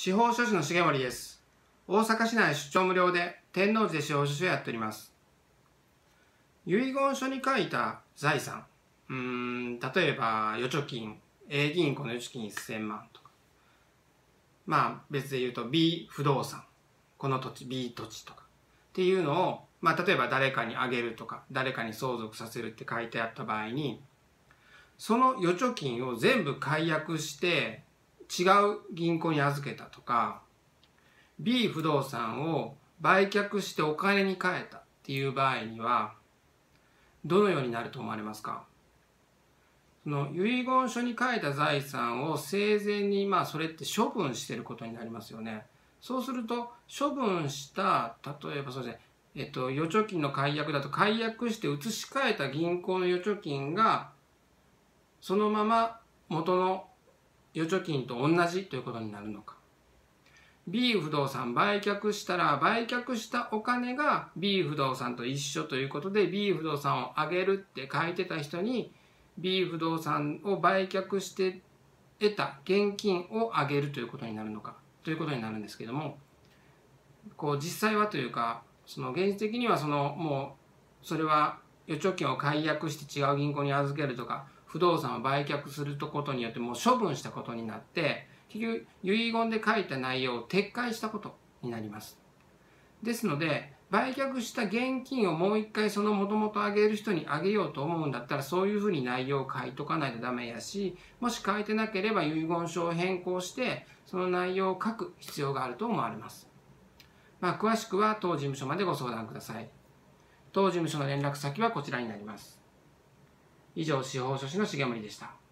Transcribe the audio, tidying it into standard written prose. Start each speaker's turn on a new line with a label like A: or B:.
A: 司法書士の重森です。大阪市内出張無料で天王寺で司法書士をやっております。遺言書に書いた財産、例えば預貯金、A 銀行の預貯金1000万とか、別で言うと B 不動産、この土地、B 土地とかっていうのを、例えば誰かにあげるとか、誰かに相続させるって書いてあった場合に、その預貯金を全部解約して違う銀行に預けたとか、B 不動産を売却してお金に換えたっていう場合には、どのようになると思われますか？その遺言書に書いた財産を生前にそれって処分していることになりますよね。そうすると処分した例えばそうですね、預貯金の解約だと解約して移し替えた銀行の預貯金がそのまま元の預貯金と同じということになるのか。B 不動産売却したら売却したお金が B 不動産と一緒ということで B 不動産をあげるって書いてた人に B 不動産を売却して得た現金をあげるということになるのかということになるんですけども、実際はというかその現実的にはもうそれは預貯金を解約して違う銀行に預けるとか不動産を売却することによってもう処分したことになって結局遺言で書いた内容を撤回したことになります。ですので売却した現金をもう一回その元々あげる人にあげようと思うんだったらそういうふうに内容を書いとかないとダメやし、もし書いてなければ遺言書を変更してその内容を書く必要があると思われます。詳しくは当事務所までご相談ください。当事務所の連絡先はこちらになります。以上、司法書士の重森でした。